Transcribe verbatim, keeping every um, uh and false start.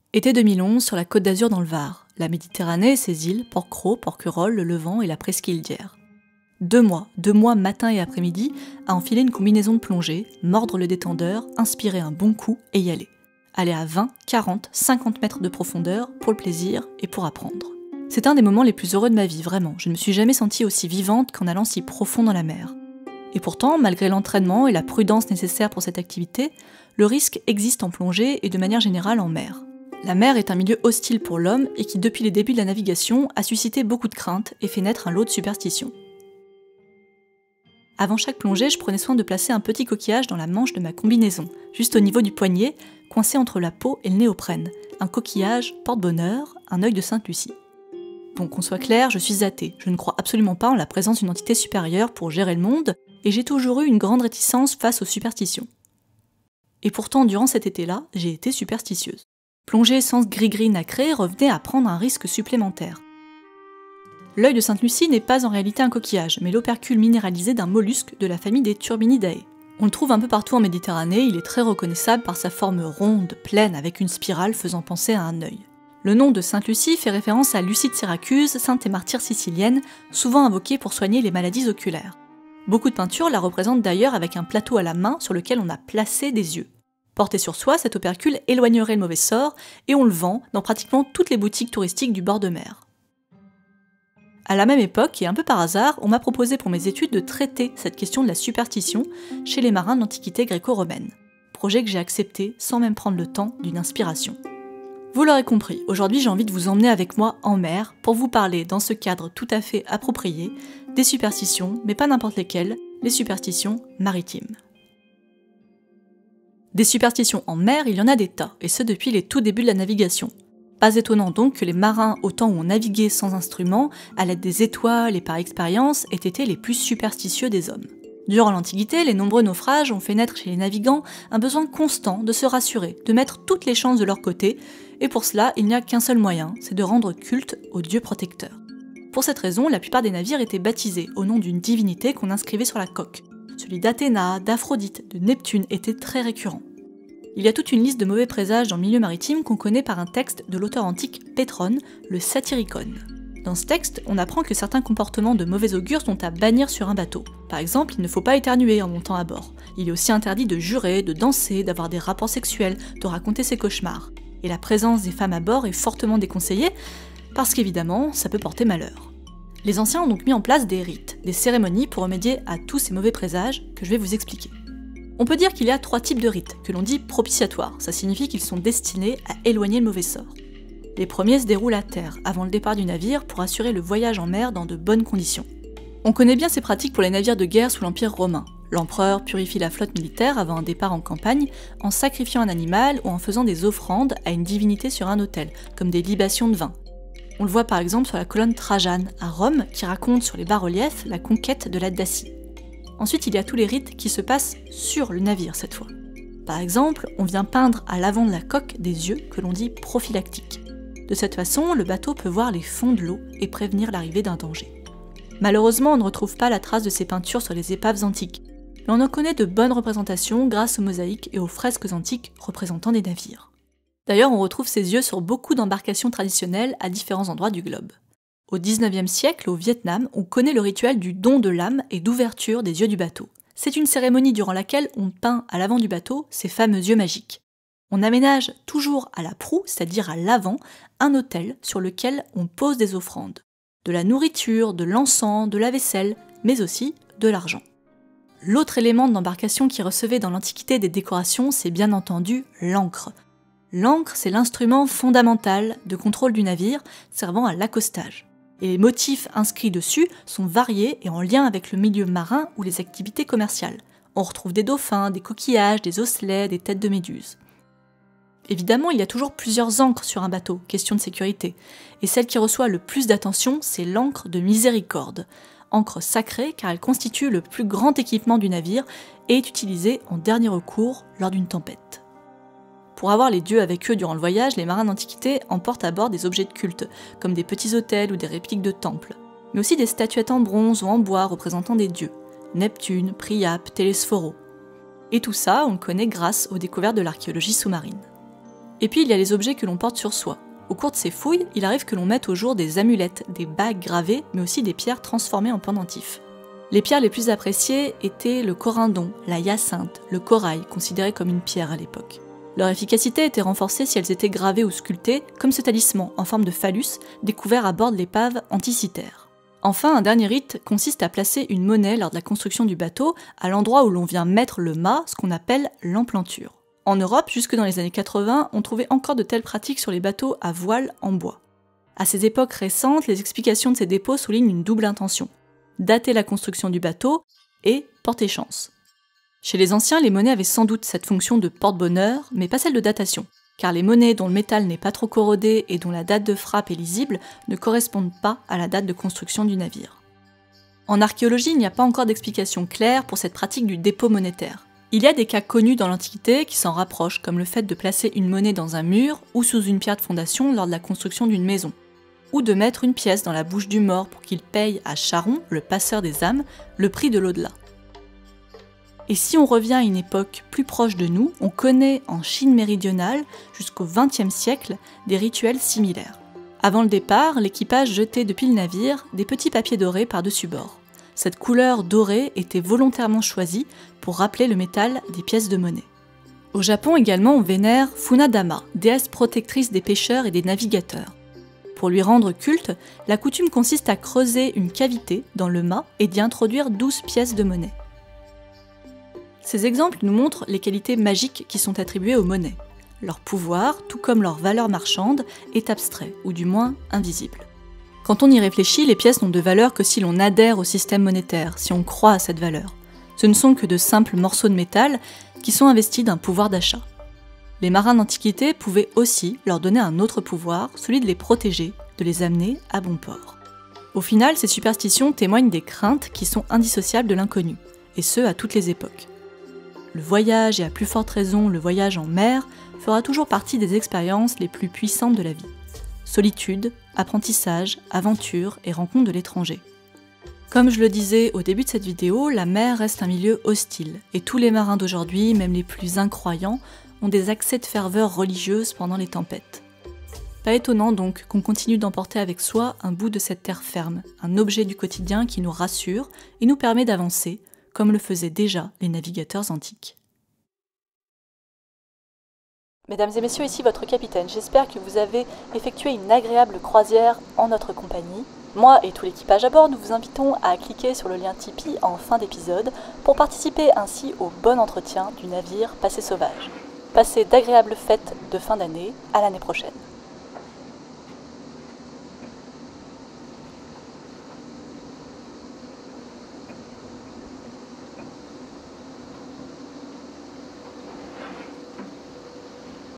Été deux mille onze, sur la Côte d'Azur dans le Var, la Méditerranée et ses îles, Porquerolles, Porquerolles, le Levant et la presqu'île d'Hyères. Deux mois, deux mois matin et après-midi, à enfiler une combinaison de plongée, mordre le détendeur, inspirer un bon coup et y aller. Aller à vingt, quarante, cinquante mètres de profondeur pour le plaisir et pour apprendre. C'est un des moments les plus heureux de ma vie, vraiment. Je ne me suis jamais sentie aussi vivante qu'en allant si profond dans la mer. Et pourtant, malgré l'entraînement et la prudence nécessaires pour cette activité, le risque existe en plongée et de manière générale en mer. La mer est un milieu hostile pour l'homme et qui, depuis les débuts de la navigation, a suscité beaucoup de craintes et fait naître un lot de superstitions. Avant chaque plongée, je prenais soin de placer un petit coquillage dans la manche de ma combinaison, juste au niveau du poignet, coincé entre la peau et le néoprène. Un coquillage porte-bonheur, un œil de Sainte-Lucie. Bon, qu'on soit clair, je suis athée. Je ne crois absolument pas en la présence d'une entité supérieure pour gérer le monde, et j'ai toujours eu une grande réticence face aux superstitions. Et pourtant, durant cet été-là, j'ai été superstitieuse. Plonger sans gris-gris nacré revenait à prendre un risque supplémentaire. L'œil de Sainte-Lucie n'est pas en réalité un coquillage, mais l'opercule minéralisé d'un mollusque de la famille des Turbinidae. On le trouve un peu partout en Méditerranée, il est très reconnaissable par sa forme ronde, pleine, avec une spirale faisant penser à un œil. Le nom de Sainte-Lucie fait référence à Lucie de Syracuse, sainte et martyre sicilienne, souvent invoquée pour soigner les maladies oculaires. Beaucoup de peintures la représentent d'ailleurs avec un plateau à la main sur lequel on a placé des yeux. Porté sur soi, cet opercule éloignerait le mauvais sort et on le vend dans pratiquement toutes les boutiques touristiques du bord de mer. À la même époque, et un peu par hasard, on m'a proposé pour mes études de traiter cette question de la superstition chez les marins de l'Antiquité gréco-romaine. Projet que j'ai accepté sans même prendre le temps d'une inspiration. Vous l'aurez compris, aujourd'hui j'ai envie de vous emmener avec moi en mer pour vous parler dans ce cadre tout à fait approprié des superstitions, mais pas n'importe lesquelles, les superstitions maritimes. Des superstitions en mer, il y en a des tas, et ce depuis les tout débuts de la navigation. Pas étonnant donc que les marins, au temps où on naviguait sans instruments, à l'aide des étoiles et par expérience, aient été les plus superstitieux des hommes. Durant l'Antiquité, les nombreux naufrages ont fait naître chez les navigants un besoin constant de se rassurer, de mettre toutes les chances de leur côté, et pour cela, il n'y a qu'un seul moyen, c'est de rendre culte au dieu protecteur. Pour cette raison, la plupart des navires étaient baptisés au nom d'une divinité qu'on inscrivait sur la coque. Celui d'Athéna, d'Aphrodite, de Neptune était très récurrent. Il y a toute une liste de mauvais présages dans le milieu maritime qu'on connaît par un texte de l'auteur antique Pétrone, le Satyricon. Dans ce texte, on apprend que certains comportements de mauvais augure sont à bannir sur un bateau. Par exemple, il ne faut pas éternuer en montant à bord. Il est aussi interdit de jurer, de danser, d'avoir des rapports sexuels, de raconter ses cauchemars. Et la présence des femmes à bord est fortement déconseillée, parce qu'évidemment, ça peut porter malheur. Les anciens ont donc mis en place des rites, des cérémonies pour remédier à tous ces mauvais présages que je vais vous expliquer. On peut dire qu'il y a trois types de rites, que l'on dit propitiatoires, ça signifie qu'ils sont destinés à éloigner le mauvais sort. Les premiers se déroulent à terre, avant le départ du navire, pour assurer le voyage en mer dans de bonnes conditions. On connaît bien ces pratiques pour les navires de guerre sous l'Empire romain. L'empereur purifie la flotte militaire avant un départ en campagne en sacrifiant un animal ou en faisant des offrandes à une divinité sur un autel, comme des libations de vin. On le voit par exemple sur la colonne Trajane, à Rome, qui raconte sur les bas-reliefs la conquête de la Dacie. Ensuite, il y a tous les rites qui se passent sur le navire cette fois. Par exemple, on vient peindre à l'avant de la coque des yeux que l'on dit prophylactiques. De cette façon, le bateau peut voir les fonds de l'eau et prévenir l'arrivée d'un danger. Malheureusement, on ne retrouve pas la trace de ces peintures sur les épaves antiques, mais on en connaît de bonnes représentations grâce aux mosaïques et aux fresques antiques représentant des navires. D'ailleurs, on retrouve ces yeux sur beaucoup d'embarcations traditionnelles à différents endroits du globe. Au dix-neuvième siècle, au Vietnam, on connaît le rituel du don de l'âme et d'ouverture des yeux du bateau. C'est une cérémonie durant laquelle on peint à l'avant du bateau ces fameux yeux magiques. On aménage toujours à la proue, c'est-à-dire à l'avant, un autel sur lequel on pose des offrandes. De la nourriture, de l'encens, de la vaisselle, mais aussi de l'argent. L'autre élément de l'embarcation qui recevait dans l'Antiquité des décorations, c'est bien entendu l'ancre. L'ancre, c'est l'instrument fondamental de contrôle du navire, servant à l'accostage. Et les motifs inscrits dessus sont variés et en lien avec le milieu marin ou les activités commerciales. On retrouve des dauphins, des coquillages, des osselets, des têtes de méduses. Évidemment, il y a toujours plusieurs ancres sur un bateau, question de sécurité. Et celle qui reçoit le plus d'attention, c'est l'ancre de miséricorde. Ancre sacrée car elle constitue le plus grand équipement du navire et est utilisée en dernier recours lors d'une tempête. Pour avoir les dieux avec eux durant le voyage, les marins d'Antiquité emportent à bord des objets de culte, comme des petits autels ou des répliques de temples, mais aussi des statuettes en bronze ou en bois représentant des dieux, Neptune, Priape, Télésphoro. Et tout ça, on le connaît grâce aux découvertes de l'archéologie sous-marine. Et puis il y a les objets que l'on porte sur soi. Au cours de ces fouilles, il arrive que l'on mette au jour des amulettes, des bagues gravées, mais aussi des pierres transformées en pendentifs. Les pierres les plus appréciées étaient le corindon, la hyacinthe, le corail, considéré comme une pierre à l'époque. Leur efficacité était renforcée si elles étaient gravées ou sculptées, comme ce talisman en forme de phallus découvert à bord de l'épave Anticythère. Enfin, un dernier rite consiste à placer une monnaie lors de la construction du bateau à l'endroit où l'on vient mettre le mât, ce qu'on appelle l'emplanture. En Europe, jusque dans les années quatre-vingts, on trouvait encore de telles pratiques sur les bateaux à voile en bois. À ces époques récentes, les explications de ces dépôts soulignent une double intention: dater la construction du bateau et porter chance. Chez les anciens, les monnaies avaient sans doute cette fonction de porte-bonheur, mais pas celle de datation, car les monnaies dont le métal n'est pas trop corrodé et dont la date de frappe est lisible ne correspondent pas à la date de construction du navire. En archéologie, il n'y a pas encore d'explication claire pour cette pratique du dépôt monétaire. Il y a des cas connus dans l'Antiquité qui s'en rapprochent, comme le fait de placer une monnaie dans un mur ou sous une pierre de fondation lors de la construction d'une maison, ou de mettre une pièce dans la bouche du mort pour qu'il paye à Charon, le passeur des âmes, le prix de l'au-delà. Et si on revient à une époque plus proche de nous, on connaît en Chine méridionale, jusqu'au vingtième siècle, des rituels similaires. Avant le départ, l'équipage jetait depuis le navire des petits papiers dorés par-dessus bord. Cette couleur dorée était volontairement choisie pour rappeler le métal des pièces de monnaie. Au Japon également, on vénère Funadama, déesse protectrice des pêcheurs et des navigateurs. Pour lui rendre culte, la coutume consiste à creuser une cavité dans le mât et d'y introduire douze pièces de monnaie. Ces exemples nous montrent les qualités magiques qui sont attribuées aux monnaies. Leur pouvoir, tout comme leur valeur marchande, est abstrait, ou du moins invisible. Quand on y réfléchit, les pièces n'ont de valeur que si l'on adhère au système monétaire, si on croit à cette valeur. Ce ne sont que de simples morceaux de métal qui sont investis d'un pouvoir d'achat. Les marins d'Antiquité pouvaient aussi leur donner un autre pouvoir, celui de les protéger, de les amener à bon port. Au final, ces superstitions témoignent des craintes qui sont indissociables de l'inconnu, et ce à toutes les époques. Le voyage, et à plus forte raison le voyage en mer, fera toujours partie des expériences les plus puissantes de la vie. Solitude, apprentissage, aventure et rencontre de l'étranger. Comme je le disais au début de cette vidéo, la mer reste un milieu hostile, et tous les marins d'aujourd'hui, même les plus incroyants, ont des accès de ferveur religieuse pendant les tempêtes. Pas étonnant donc qu'on continue d'emporter avec soi un bout de cette terre ferme, un objet du quotidien qui nous rassure et nous permet d'avancer, comme le faisaient déjà les navigateurs antiques. Mesdames et messieurs, ici votre capitaine. J'espère que vous avez effectué une agréable croisière en notre compagnie. Moi et tout l'équipage à bord, nous vous invitons à cliquer sur le lien Tipeee en fin d'épisode pour participer ainsi au bon entretien du navire Passé Sauvage. Passez d'agréables fêtes de fin d'année, à l'année prochaine.